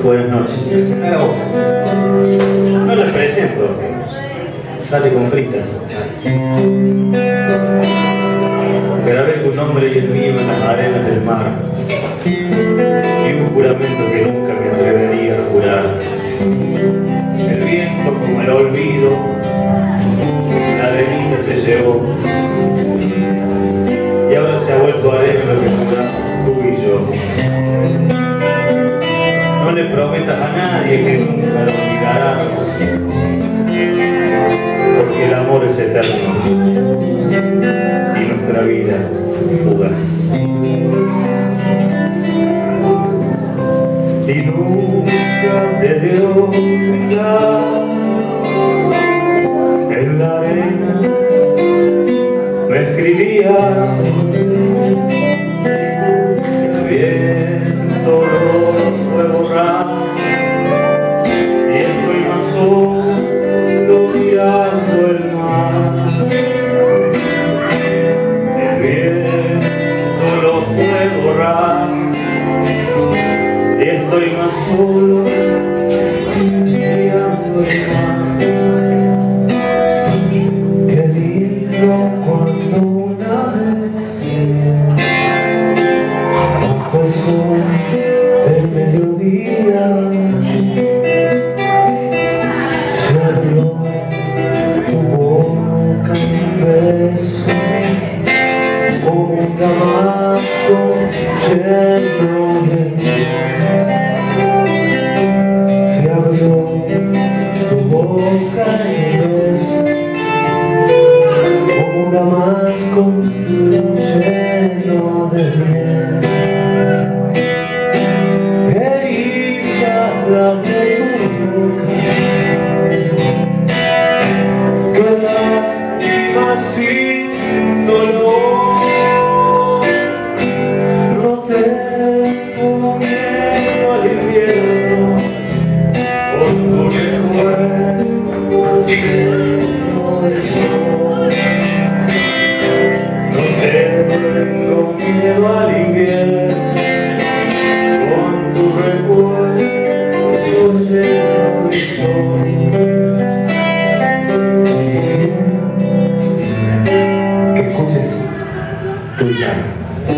Buenas noches. Presenta la voz. No la presento. Sale con fritas. Grabé tu nombre y el mío en las arenas del mar. Y un juramento que nunca me atrevería a jurar. El viento como el olvido, la arenita se llevó. Y ahora se ha vuelto arena lo que juramos tú y yo. No le prometas a nadie que nunca lo olvidarás, porque el amor es eterno y nuestra vida fugaz. Y nunca te de olvidar, en la arena me escribía, el viento lo fue borrar, y estoy más solo mirando el mar. El viento lo fue borrar, y estoy más solo mirando el mar. Qué lindo cuando una vez bajo el sol del mediodía se abrió tu boca y un beso como un damasco lleno de miel. Se abrió tu boca y un beso como un damasco lleno de miel. Herida la de tu boca, que lastima sin dolor. No tengo miedo al invierno, por tu recuerdo lleno de sol. No tengo miedo al invierno, con tu recuerdo lleno de sol. Quisiera que escuches tu guitarra.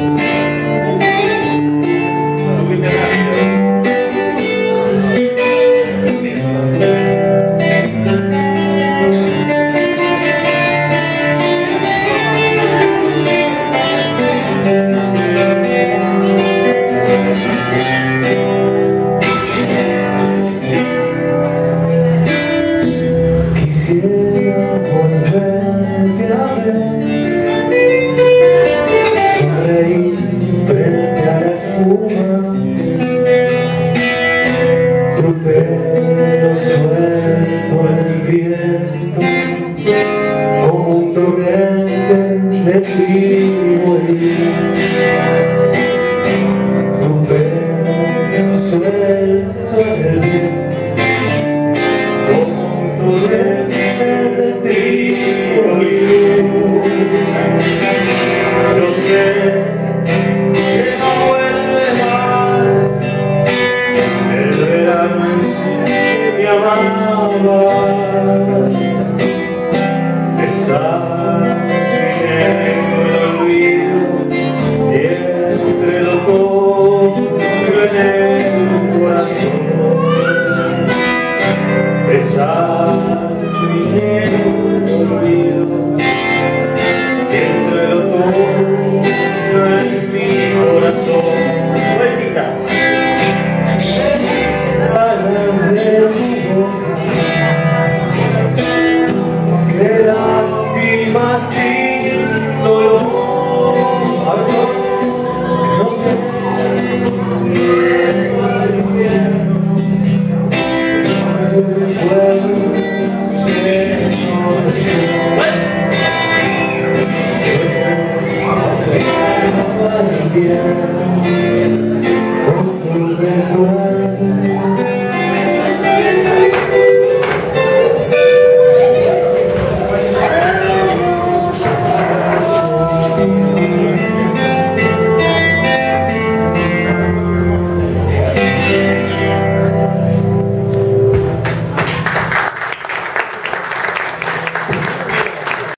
Quisiera volverte a ver, sonreír frente a la espuma, tu pelo suelto en el viento, como un torrente de trigo y luz. Tu pelo suelto en el